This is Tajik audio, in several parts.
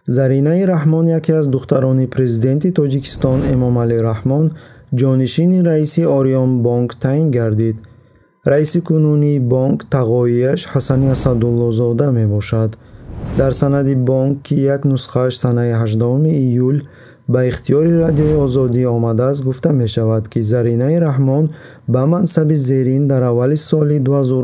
Заринаи Раҳмон, яке аз духтарони президенти Тоҷикистон Эмомалӣ Раҳмон, ҷонишини раиси Орион Бонк таъин гардид. раиси кунунии бонк тағоияш Ҳасани Асадуллозода мебошад. дар санади бонк, ки як нусхааш санаи 18 июл ба ихтиёри Радиои Озодӣ омадааст, гуфта мешавад, ки Заринаи Раҳмон ба мансаби зерин дар аввали соли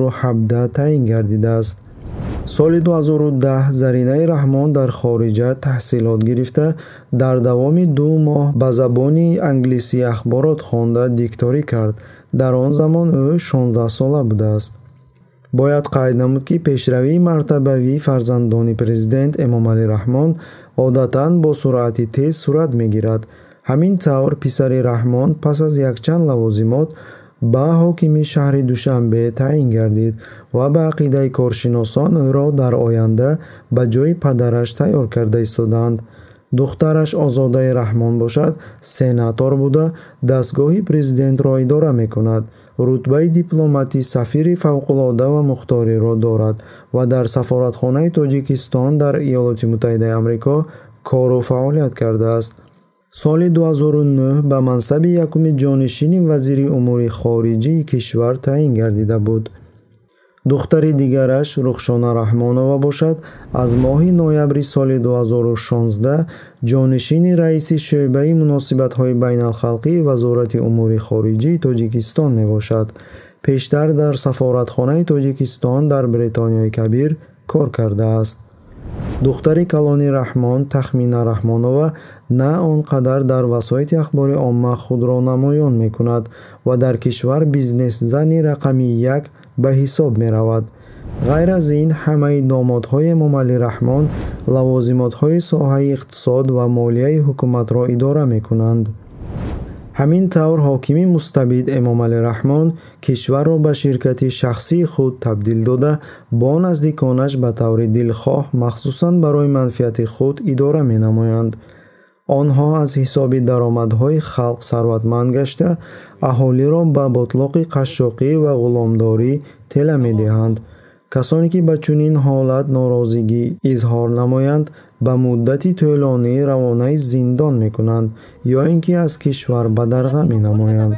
2017 таъин гардидааст. соли 2010 Заринаи Раҳмон дар хориҷа таҳсилот гирифта, дар давоми 2 моҳ ба забони англисӣ ахборот хонда дикторӣ кард. дар он замон ӯ 16 сола будааст. бояд қайд намуд, ки пешравии мартабавии фарзандони президент Эмомалӣ Раҳмон одатан бо суръати тез сурат мегирад. ҳамин тавр писари Раҳмон пас аз якчанд лавозимот ба ҳокими шаҳри Душанбе таъин гардид ва ба ақидаи коршиносон ӯро дар оянда ба ҷойи падараш тайёр карда истоданд. духтараш Озодаи Раҳмон бошад, сенатор буда, дастгоҳи президентро идора мекунад, рутбаи дипломатӣ сафири фавқулода ва мухториро дорад ва дар сафоратхонаи Тоҷикистон дар Иёлоти Муттаҳидаи Амрико кору фаъолият кардааст. соли 2009 ба мансаби якуми ҷонишини вазири умури хориҷии кишвар таъин гардида буд. духтари дигараш Рухшона Раҳмонова бошад, аз моҳи ноябри соли 2016 ҷонишини раиси шӯъбаи муносибатҳои байналхалқии Вазорати умури хориҷии Тоҷикистон мебошад. пештар дар сафоратхонаи Тоҷикистон дар Бритониёи Кабир кор кардааст. духтари калони Раҳмон, Тахмина Раҳмонова, на он қадар дар васоити ахбори омма худро намоён мекунад ва дар кишвар бизнесзани рақами 1 ба ҳисоб меравад. ғайр аз ин, ҳамаи домодҳои Эмомалӣ Раҳмон лавозимотҳои соҳаи иқтисод ва молияи ҳукуматро идора мекунанд. ҳамин тавр ҳокими мустабид Эмомалӣ Раҳмон кишварро ба ширкати шахсии худ табдил дода, бо наздиконаш ба таври дилхоҳ махсусан барои манфиати худ идора менамоянд. онҳо аз ҳисоби даромадҳои халқ сарватманд гашта, аҳолиро ба ботлоқи қашшоқӣ ва ғуломдорӣ тела медиҳанд. касоне ки ба чунин ҳолат норозигӣ изҳор намоянд, ба муддати тӯлонӣ равонаи зиндон мекунанд ё ин ки аз кишвар ба дарға менамоянд.